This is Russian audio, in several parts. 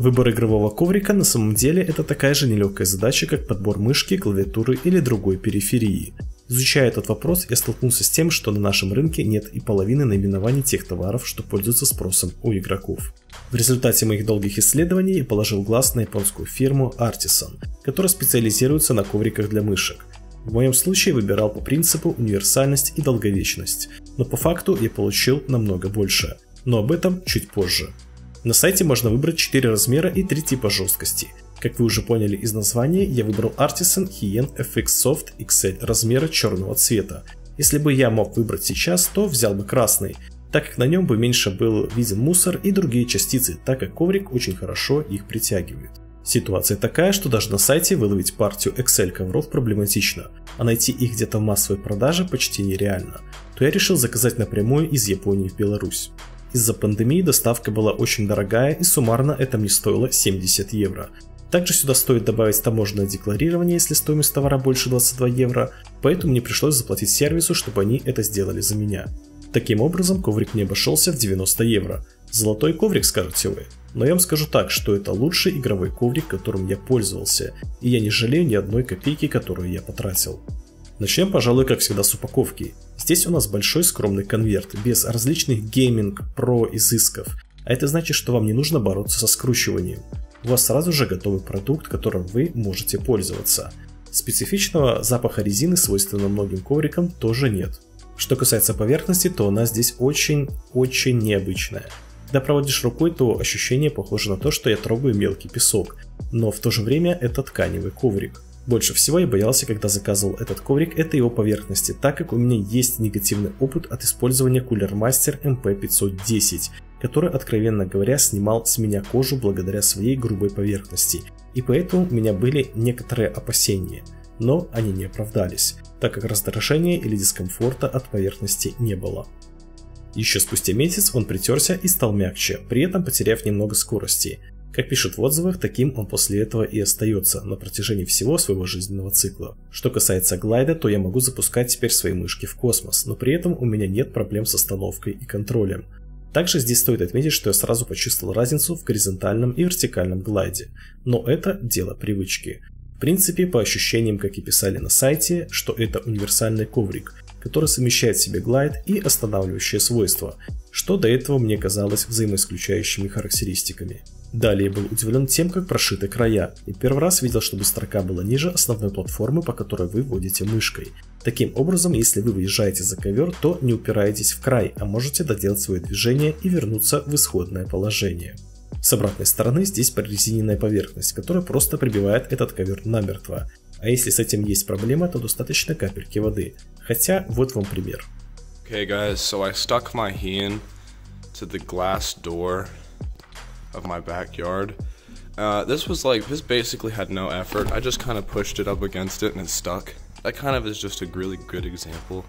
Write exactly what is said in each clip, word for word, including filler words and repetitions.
Выбор игрового коврика на самом деле это такая же нелегкая задача, как подбор мышки, клавиатуры или другой периферии. Изучая этот вопрос, я столкнулся с тем, что на нашем рынке нет и половины наименований тех товаров, что пользуются спросом у игроков. В результате моих долгих исследований я положил глаз на японскую фирму Artisan, которая специализируется на ковриках для мышек. В моем случае выбирал по принципу универсальность и долговечность, но по факту я получил намного больше, но об этом чуть позже. На сайте можно выбрать четыре размера и три типа жесткости. Как вы уже поняли из названия, я выбрал Artisan Hien эф икс Soft икс эль размера черного цвета. Если бы я мог выбрать сейчас, то взял бы красный, так как на нем бы меньше был виден мусор и другие частицы, так как коврик очень хорошо их притягивает. Ситуация такая, что даже на сайте выловить партию икс эль ковров проблематично, а найти их где-то в массовой продаже почти нереально, то я решил заказать напрямую из Японии в Беларусь. Из-за пандемии доставка была очень дорогая и суммарно это мне стоило семьдесят евро. Также сюда стоит добавить таможенное декларирование, если стоимость товара больше двадцати двух евро, поэтому мне пришлось заплатить сервису, чтобы они это сделали за меня. Таким образом, коврик мне обошелся в девяносто евро. Золотой коврик, скажете вы. Но я вам скажу так, что это лучший игровой коврик, которым я пользовался, и я не жалею ни одной копейки, которую я потратил. Начнем, пожалуй, как всегда с упаковки. Здесь у нас большой скромный конверт, без различных гейминг, про изысков, а это значит, что вам не нужно бороться со скручиванием. У вас сразу же готовый продукт, которым вы можете пользоваться. Специфичного запаха резины, свойственного многим коврикам, тоже нет. Что касается поверхности, то она здесь очень-очень необычная. Когда проводишь рукой, то ощущение похоже на то, что я трогаю мелкий песок, но в то же время это тканевый коврик. Больше всего я боялся, когда заказывал этот коврик, это его поверхности, так как у меня есть негативный опыт от использования Cooler Master эм пи пятьсот десять, который, откровенно говоря, снимал с меня кожу благодаря своей грубой поверхности, и поэтому у меня были некоторые опасения, но они не оправдались, так как раздражения или дискомфорта от поверхности не было. Еще спустя месяц он притерся и стал мягче, при этом потеряв немного скорости. Как пишут в отзывах, таким он после этого и остается на протяжении всего своего жизненного цикла. Что касается глайда, то я могу запускать теперь свои мышки в космос, но при этом у меня нет проблем с остановкой и контролем. Также здесь стоит отметить, что я сразу почувствовал разницу в горизонтальном и вертикальном глайде, но это дело привычки. В принципе, по ощущениям, как и писали на сайте, что это универсальный коврик, который совмещает в себе глайд и останавливающие свойства, что до этого мне казалось взаимоисключающими характеристиками. Далее был удивлен тем, как прошиты края, и первый раз видел, чтобы строка была ниже основной платформы, по которой вы водите мышкой. Таким образом, если вы выезжаете за ковер, то не упираетесь в край, а можете доделать свое движение и вернуться в исходное положение. С обратной стороны здесь прорезиненная поверхность, которая просто прибивает этот ковер намертво. А если с этим есть проблема, то достаточно капельки воды. Хотя, вот вам пример. Okay guys, so I stuck my Hien to the glass door of my backyard. Uh, this was like, this basically had no effort. I just kind of pushed it up against it and it stuck. That kind of is just a really good example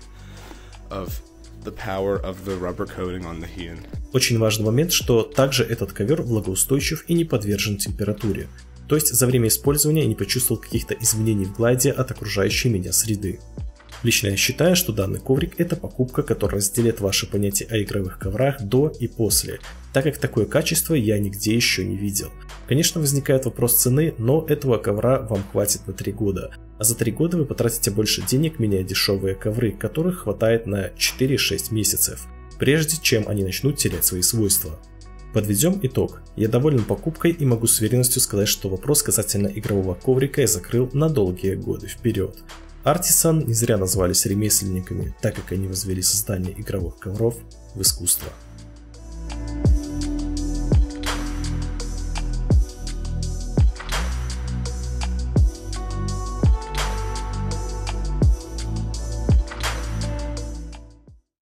of the power of the rubber coating on the Hien. Очень важный момент, что также этот ковер влагоустойчив и не подвержен температуре. То есть за время использования я не почувствовал каких-то изменений в глайде от окружающей меня среды. Лично я считаю, что данный коврик это покупка, которая разделит ваши понятия о игровых коврах до и после, так как такое качество я нигде еще не видел. Конечно, возникает вопрос цены, но этого ковра вам хватит на три года, а за три года вы потратите больше денег, меняя дешевые ковры, которых хватает на четыре-шесть месяцев, прежде чем они начнут терять свои свойства. Подведем итог. Я доволен покупкой и могу с уверенностью сказать, что вопрос касательно игрового коврика я закрыл на долгие годы вперед. Artisan не зря назвались ремесленниками, так как они возвели создание игровых ковров в искусство.